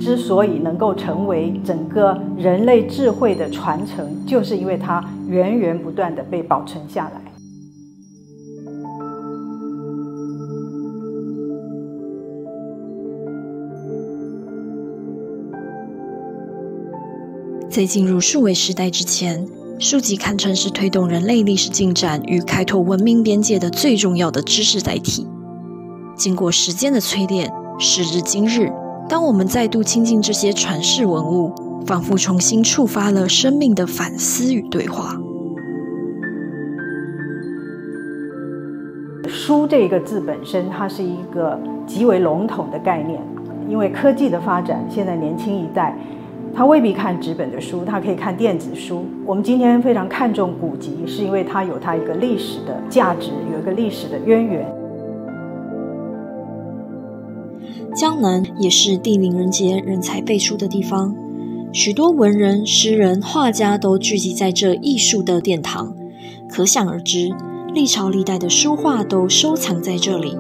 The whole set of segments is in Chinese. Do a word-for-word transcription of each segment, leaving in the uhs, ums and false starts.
之所以能够成为整个人类智慧的传承，就是因为它源源不断地被保存下来。 在进入数位时代之前，书籍堪称是推动人类历史进展与开拓文明边界的最重要的知识载体。经过时间的淬炼，时至今日，当我们再度亲近这些传世文物，仿佛重新触发了生命的反思与对话。 书这个字本身，它是一个极为笼统的概念，因为科技的发展，现在年轻一代他未必看纸本的书，他可以看电子书。我们今天非常看重古籍，是因为它有它一个历史的价值，有一个历史的渊源。 江南也是地灵人杰、人才辈出的地方，许多文人、诗人、画家都聚集在这艺术的殿堂，可想而知，历朝历代的书画都收藏在这里。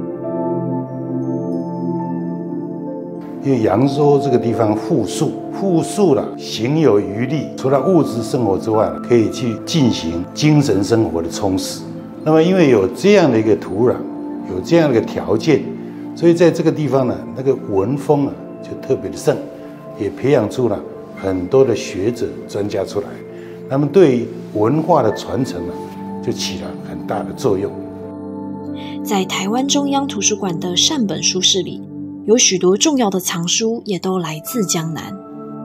因为扬州这个地方富庶，富庶了，行有余力，除了物质生活之外，可以去进行精神生活的充实。那么，因为有这样的一个土壤，有这样的一个条件，所以在这个地方呢，那个文风啊就特别的盛，也培养出了很多的学者、专家出来。那么，对于文化的传承呢，就起了很大的作用。 在台湾中央图书馆的善本书室里，有许多重要的藏书也都来自江南。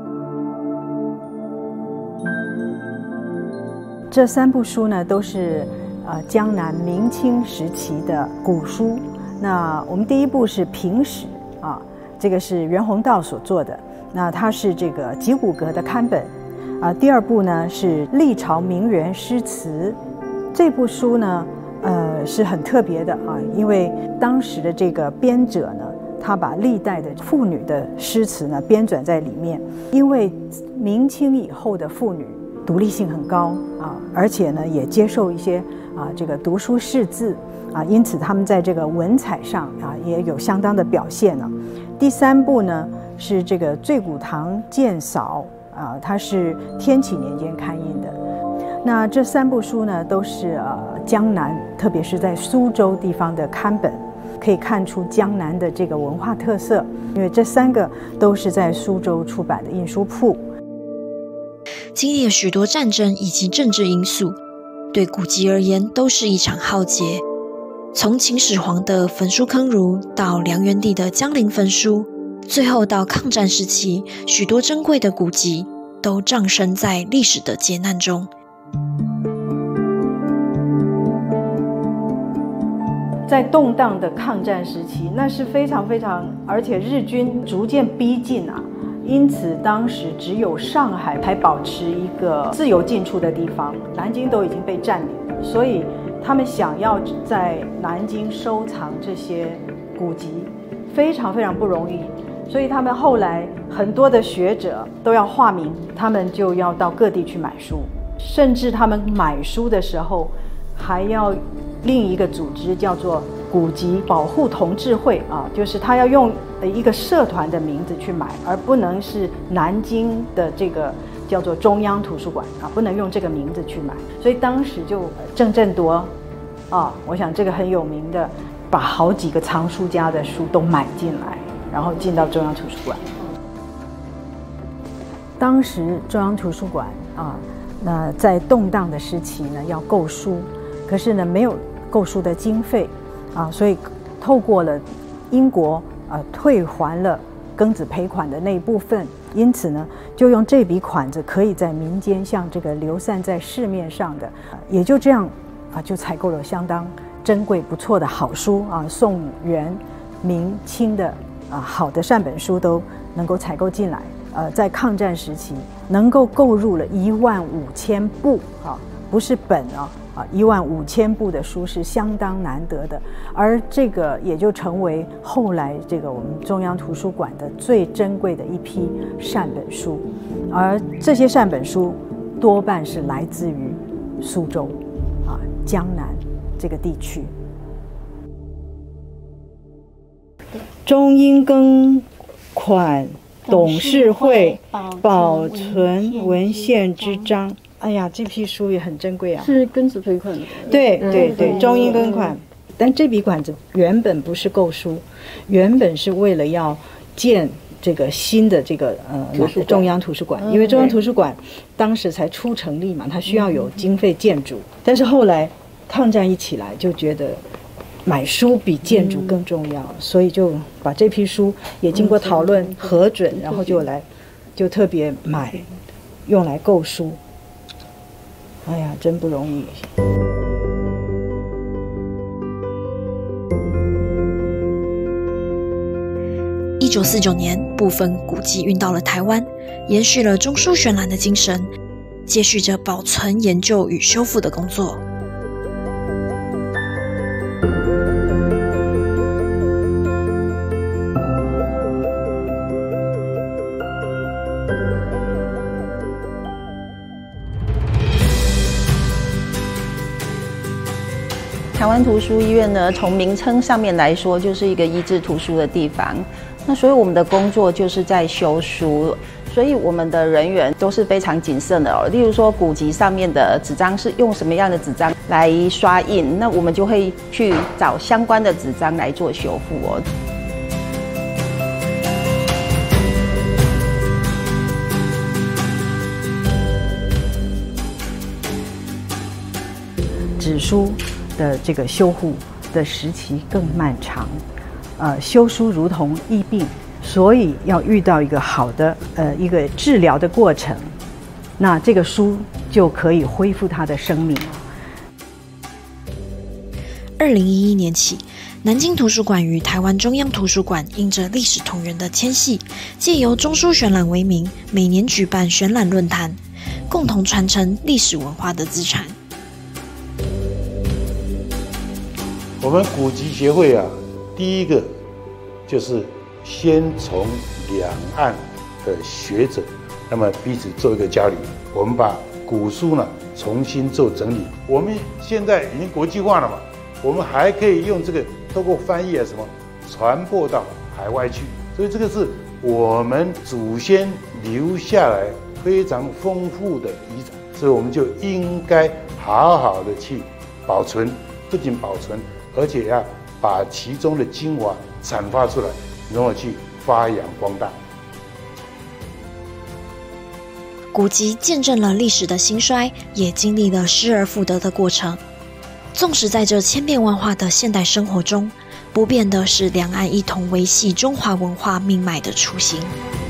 这三部书呢，都是呃江南明清时期的古书。那我们第一部是《平史》啊，这个是袁宏道所做的，那它是这个集古阁的刊本啊。第二部呢是《历朝名媛诗词》，这部书呢，呃是很特别的啊，因为当时的这个编者呢，他把历代的妇女的诗词呢编纂在里面。因为明清以后的妇女独立性很高啊，而且呢也接受一些啊这个读书识字啊，因此他们在这个文采上啊也有相当的表现呢。第三部呢是这个《醉古堂鉴扫》啊，它是天启年间刊印的。那这三部书呢都是呃江南，特别是在苏州地方的刊本。可以看出江南的这个文化特色，因为这三个都是在苏州出版的印书铺。 经历了许多战争以及政治因素，对古籍而言都是一场浩劫。从秦始皇的焚书坑儒，到梁元帝的江陵焚书，最后到抗战时期，许多珍贵的古籍都葬身在历史的劫难中。 在动荡的抗战时期，那是非常非常，而且日军逐渐逼近啊，因此当时只有上海还保持一个自由进出的地方，南京都已经被占领了，所以他们想要在南京收藏这些古籍，非常非常不容易。所以他们后来很多的学者都要化名，他们就要到各地去买书，甚至他们买书的时候还要另一个组织叫做古籍保护同志会啊，就是他要用一个社团的名字去买，而不能是南京的这个叫做中央图书馆啊，不能用这个名字去买。所以当时就郑振铎啊，我想这个很有名的，把好几个藏书家的书都买进来，然后进到中央图书馆。当时中央图书馆啊，那在动荡的时期呢，要购书。可是呢，没有购书的经费啊，所以透过了英国呃退还了庚子赔款的那一部分，因此呢，就用这笔款子可以在民间像这个流散在市面上的，也就这样啊，就采购了相当珍贵不错的好书啊，宋元明清的啊好的善本书都能够采购进来。呃，在抗战时期能够购入了一万五千部啊，不是本啊。啊，一万五千部的书是相当难得的，而这个也就成为后来这个我们中央图书馆的最珍贵的一批善本书，而这些善本书多半是来自于苏州啊江南这个地区。中英庚款董事会保存文献之章。哎呀，这批书也很珍贵啊， 是庚子赔款的。 对对对，中英庚款。但这笔款子原本不是购书，原本是为了要建这个新的这个呃中央图书馆，因为中央图书馆当时才初成立嘛，它需要有经费建筑。但是后来抗战一起来，就觉得买书比建筑更重要，所以就把这批书也经过讨论核准，然后就来就特别买，用来购书。哎呀，真不容易。 一九四九年，部分古籍运到了台湾，延续了中书宣览的精神，接续着保存、研究与修复的工作。 台湾图书医院呢，从名称上面来说，就是一个医治图书的地方。那所以我们的工作就是在修书，所以我们的人员都是非常谨慎的哦。例如说，古籍上面的纸张是用什么样的纸张来刷印，那我们就会去找相关的纸张来做修复哦。 纸书的这个修护的时期更漫长，呃，修书如同疫病，所以要遇到一个好的呃一个治疗的过程，那这个书就可以恢复它的生命。 二零一一年起，南京图书馆与台湾中央图书馆因着历史同源的牵系，借由中书宣览为名，每年举办宣览论坛，共同传承历史文化的资产。 我们古籍协会啊，第一个就是先从两岸的学者，那么彼此做一个交流。我们把古书呢重新做整理。我们现在已经国际化了嘛，我们还可以用这个透过翻译啊什么传播到海外去。所以这个是我们祖先留下来非常丰富的遗产，所以我们就应该好好的去保存，不仅保存。而且要把其中的精华阐发出来，然后去发扬光大。 古籍见证了历史的兴衰，也经历了失而复得的过程。纵使在这千变万化的现代生活中，不变的是两岸一同维系中华文化命脉的初心。